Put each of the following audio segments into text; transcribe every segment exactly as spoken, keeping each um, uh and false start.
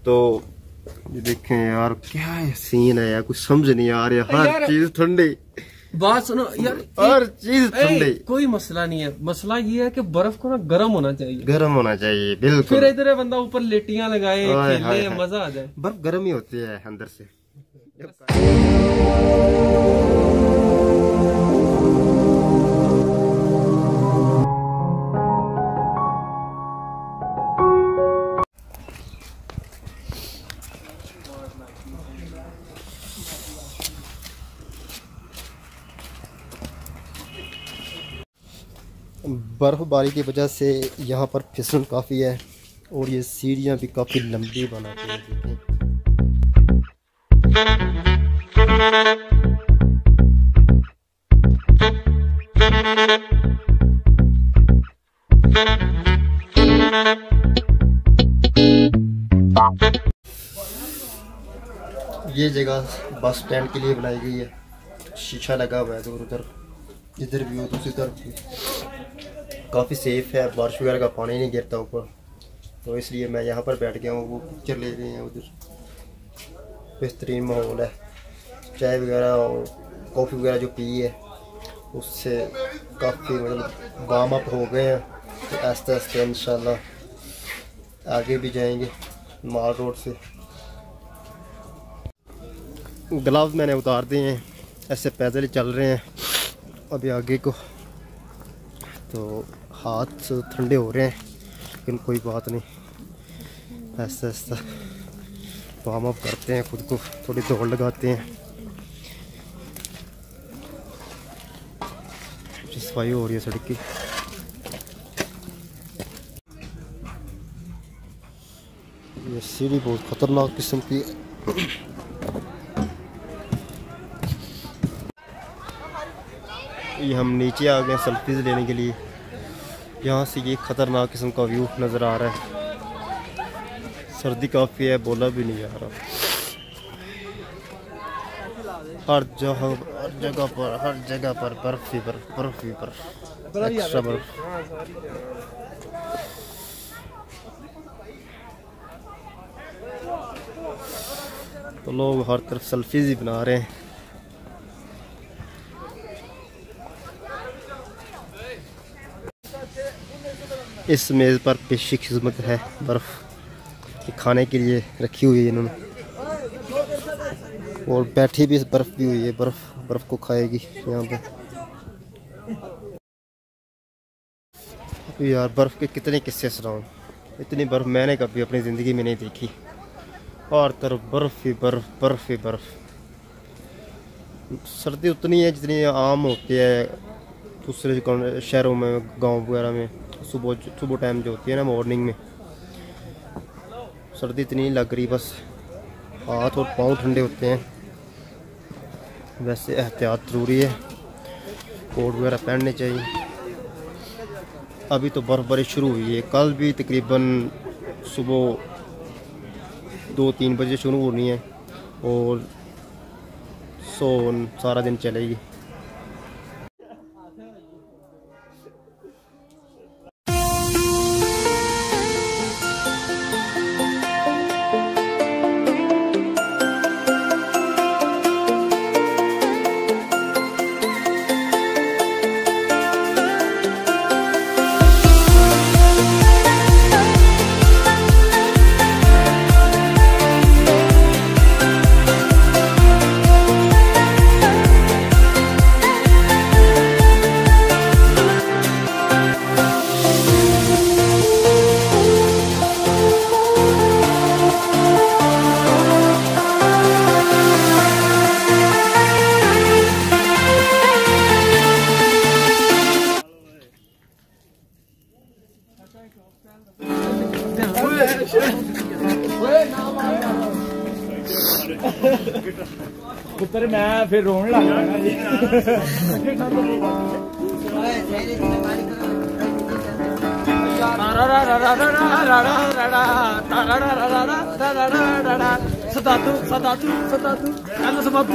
तो ये देखें यार क्या सीन है यार, कुछ समझ नहीं आ रहा, हर चीज ठंडी। बात सुनो यार, हर चीज ठंडी। कोई मसला नहीं है, मसला ये है कि बर्फ को ना गर्म होना चाहिए, गर्म होना चाहिए बिल्कुल। फिर इधर बंदा ऊपर लेटियां लगाए खेले, मजा आ जाए। बर्फ गर्म ही होती है अंदर से। बर्फबारी की वजह से यहाँ पर फिसलन काफ़ी है और ये सीढ़ियाँ भी काफ़ी लंबी बनाती हैं। ये जगह बस स्टैंड के लिए बनाई गई है, शीशा लगा हुआ है दूर उधर, इधर भी हो दूसरी तरफ भी। काफ़ी सेफ है, बारिश वगैरह का पानी नहीं गिरता ऊपर, तो इसलिए मैं यहाँ पर बैठ गया हूँ। वो पिक्चर ले रहे हैं उधर, बेहतरीन माहौल है। चाय वगैरह और कॉफ़ी वगैरह जो पी है उससे काफ़ी मतलब वार्म अप हो गए हैं। तो आस्ते आस्ते इंशाल्लाह आगे भी जाएंगे माल रोड से। ग्लव्स मैंने उतार दिए हैं, ऐसे पैदल ही चल रहे हैं अभी आगे को। तो हाथ ठंडे हो रहे हैं लेकिन कोई बात नहीं, ऐसा ऐसा वार्म अप करते हैं खुद को, थोड़ी दौड़ लगाते हैं। सफाई हो रही है सड़क की। ये सीढ़ी बहुत खतरनाक किस्म की है। ये हम नीचे आ गए सेल्फीज लेने के लिए। यहाँ से ये खतरनाक किस्म का व्यू नज़र आ रहा है। सर्दी काफ़ी है, बोला भी नहीं आ रहा। हर जगह हर जगह पर हर जगह पर बर्फ ही बर्फ, बर्फ ही बर्फ, एक्स्ट्रा बर्फ। तो लोग हर तरफ सेल्फीज ही बना रहे हैं। इस मेज़ पर पेशी खिदमत है, बर्फ़ खाने के लिए रखी हुई है इन्होंने, और बैठी भी बर्फ़ भी हुई है। बर्फ़ बर्फ़ को खाएगी यहाँ पे। यार बर्फ़ के कितने किस्से सुनाऊं, इतनी बर्फ़ मैंने कभी अपनी ज़िंदगी में नहीं देखी। और तरफ बर्फ़ ही बर्फ़, बर्फ़ ही बर्फ़। सर्दी उतनी है जितनी आम होती है दूसरे शहरों में, गांव वगैरह में। सुबह सुबह टाइम जो होती है ना, मॉर्निंग में सर्दी इतनी नहीं लग रही, बस हाथ और पाँव ठंडे होते हैं। वैसे एहतियात ज़रूरी है, कोट वगैरह पहनने चाहिए। अभी तो बर्फ़बारी शुरू हुई है, कल भी तकरीबन सुबह दो तीन बजे शुरू होनी है और सो सारा दिन चलेगी। पुत्र मैं फिर रोन लग जाना जी। सतातू सतातू सतातू सतातू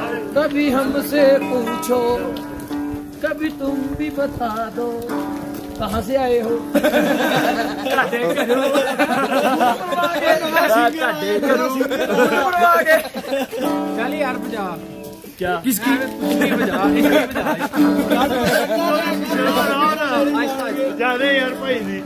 कभी हमसे पूछो, कभी तुम भी बता दो। कहाँ से आए हो? चल यार बजा। क्या किसकी बजा? ज्यादा यार भाई जी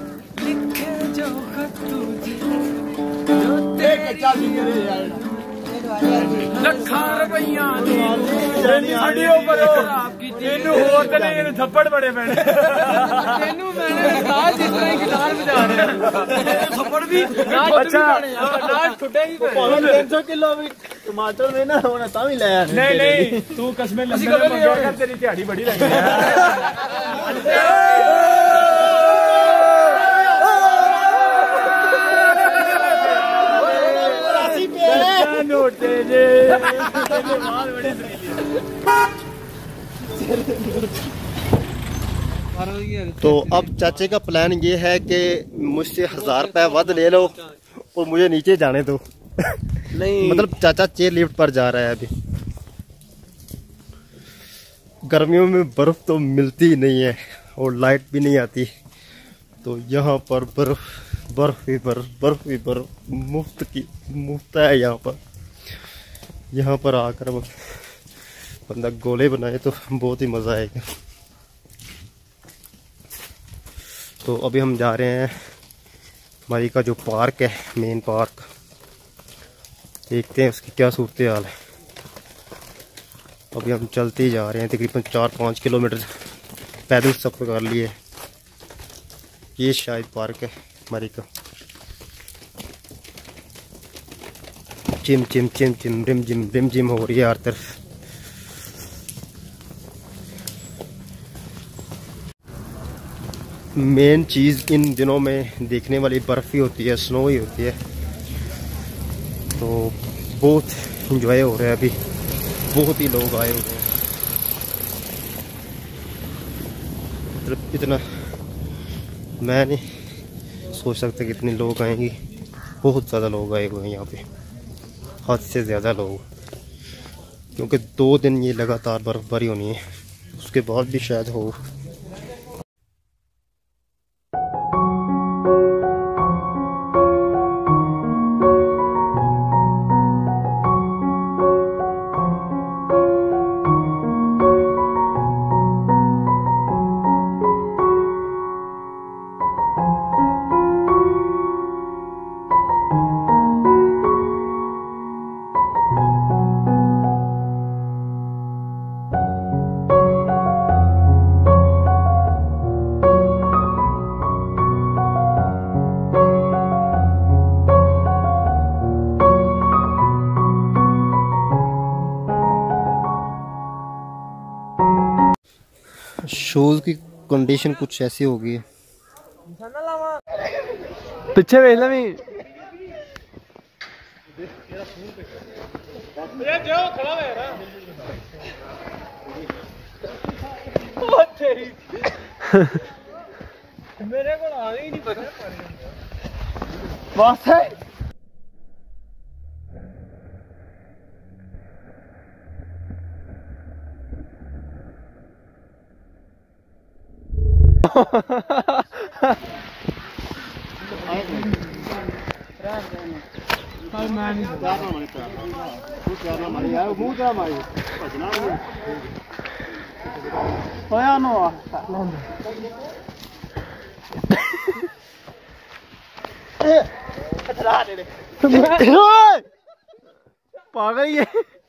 ਲੱਖਾਂ ਰੁਪਈਆਂ ਦੀ ਸਾਡੀ ਉਮਰ ਇਹਨੂੰ ਹੋਰ ਤੇ ਨਹੀਂ, ਇਹਨੂੰ ਥੱਪੜ ਬੜੇ ਪੈਣੇ। ਤੈਨੂੰ ਮੈਨੇ ਕਹਾ ਜਿਸ ਤਰ੍ਹਾਂ ਗਿਟਾਰ ਵਜਾ ਰਿਹਾ ਥੱਪੜ ਵੀ ਅੱਛਾ ਨਾਲ ਛੁੱਟੇ ਹੀ ਪੈਣੇ। ਤਿੰਨ ਸੌ ਕਿਲੋ ਵੀ ਟਮਾਟਰ ਨੇ ਨਾ ਹੁਣ ਤਾਂ ਵੀ ਲੈ ਆਣੇ। ਨਹੀਂ ਨਹੀਂ ਤੂੰ ਕਸਮੇ ਲੰਮੇ ਮੰਗਿਆ ਕਰ, ਤੇਰੀ ਦਿਹਾੜੀ ਬੜੀ ਲੱਗਦੀ ਹੈ। नोटे जे बड़ी तो अब चाचे का प्लान ये है कि मुझसे हजार रुपए वध ले लो और मुझे नीचे जाने दो। नहीं मतलब चाचा चेयर लिफ्ट पर जा रहा है अभी। गर्मियों में बर्फ तो मिलती ही नहीं है और लाइट भी नहीं आती, तो यहाँ पर बर्फ बर्फ ही बर्फ बर्फ ही बर्फ मुफ्त की मुफ्त है। यहाँ पर यहाँ पर आकर बंदा गोले बनाए तो बहुत ही मज़ा आएगा। तो अभी हम जा रहे हैं मरी का जो पार्क है, मेन पार्क, देखते हैं उसकी क्या सूरत हाल है। अभी हम चलते ही जा रहे हैं, तकरीबन चार पाँच किलोमीटर पैदल सफ़र कर लिए। ये शायद पार्क है मरी का। चिम चिम चिम चिम रिम जिम रिम जिम हो रही है हर तरफ। मेन चीज़ इन दिनों में देखने वाली बर्फ़ ही होती है, स्नो ही होती है। तो बहुत इंजॉय हो रहा है अभी, बहुत ही लोग आए हुए हैं। मतलब इतना मैं नहीं सोच सकता कि इतने लोग आएंगे। बहुत ज़्यादा लोग आए हुए हैं यहाँ पे, हद से ज़्यादा लोग, क्योंकि दो दिन ये लगातार बर्फ़बारी होनी है, उसके बाद भी शायद हो। शूज़ की कंडीशन कुछ ऐसी होगी। पिछे वेख ला भी मेरे को आ ही नहीं पता बस है। पागल ही है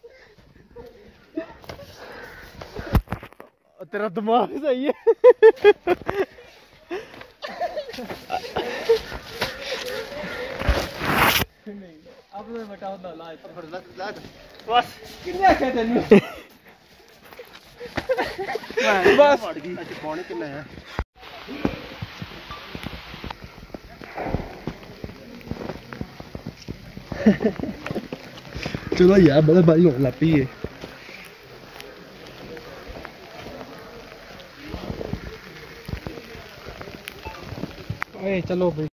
तेरा दिमाग सही है। अब तो बताओ ना लाइट बस कितने आखे तेनू बस पानी कितना है। चलो यार बड़ा भाई होने लग पई है। चलो भाई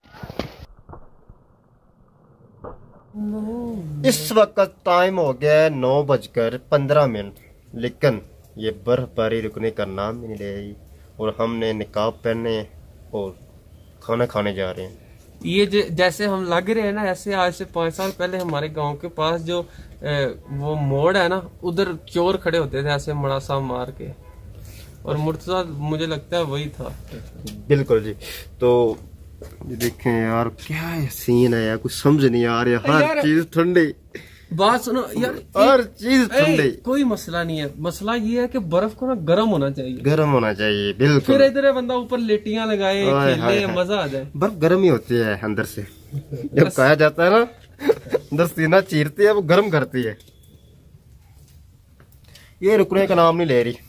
इस वक्त टाइम हो गया है नौ बजकर पंद्रह मिनट, लेकिन ये बर्फबारी रुकने का नाम ही नहीं ले रही और हमने निकाब पहने और खाना खाने जा रहे हैं। ये ज- जैसे हम लग रहे हैं ना, ऐसे आज से पाँच साल पहले हमारे गांव के पास जो ए, वो मोड़ है ना, उधर चोर खड़े होते थे ऐसे मड़ासा मार के, और मुर्तजा मुझे लगता है वही था। बिल्कुल जी। तो ये देखें यार क्या सीन है यार, कुछ समझ नहीं आ रहा, हर चीज ठंडी। बात सुनो यार, हर चीज ठंडी। कोई मसला नहीं है, मसला ये है कि बर्फ को ना गर्म होना चाहिए, गर्म होना चाहिए बिल्कुल। फिर इधर बंदा ऊपर लेटियां लगाए, खेले, मजा आ जाए। बर्फ गर्म ही होती है अंदर से, जब कहा जाता है ना अंदर सीना चीरती है, वो गर्म करती है। ये रुकने का नाम नहीं ले रही।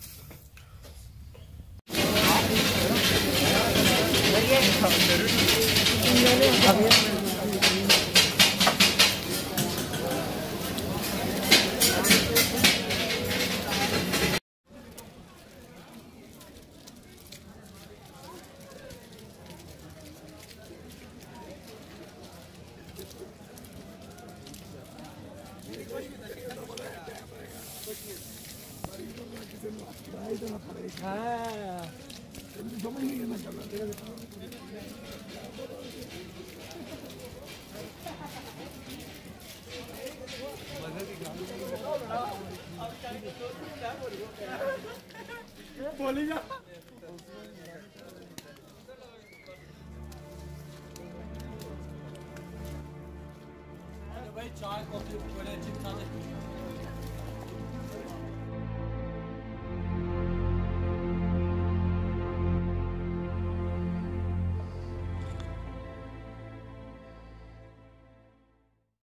चाय कॉफी बड़े अच्छे